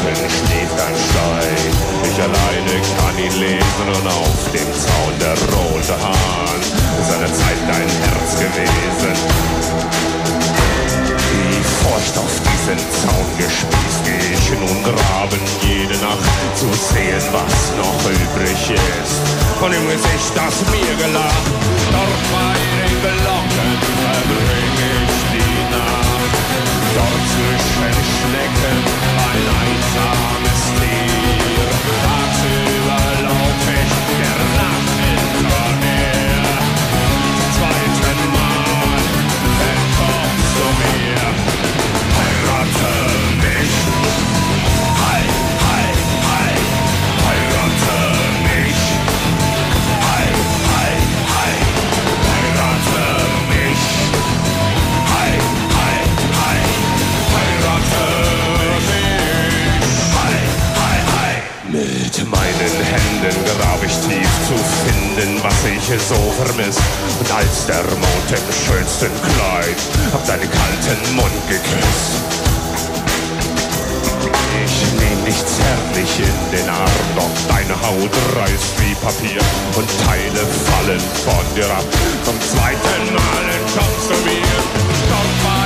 Glocken schläft ein Stein. Ich alleine kann ihn lesen und auf dem Zaun der rote Hahn ist eine Zeit dein Herz gewesen. Die Furcht auf diesen Zaun gespießt, geh ich nun graben jede Nacht, zu sehen, was noch übrig ist. Von dem Gesicht, das mir gelacht, dort bei den Glocken verbring ich die Nacht. Dort zwischen Schnecken ein einsames Tier, tagsüber lauf ich der Nacht hinter mir. Zweiten Mal entkommst du mir, heirate mich. Hei, hei, hei, heirate mich. Hei, hei, hei, heirate mich. Hei, hei, hei, heirate mich. Hei, hei, hei. Mit meinen Händen grab ich tief zu finden, was ich so vermisst. Und als der Mond im schönsten Kleid hab deinen kalten Mund geküsst. Ich nehm dich zärtlich in den Arm, doch deine Haut reißt wie Papier und Teile fallen von dir ab. Zum zweiten Mal entkommst du mir, dort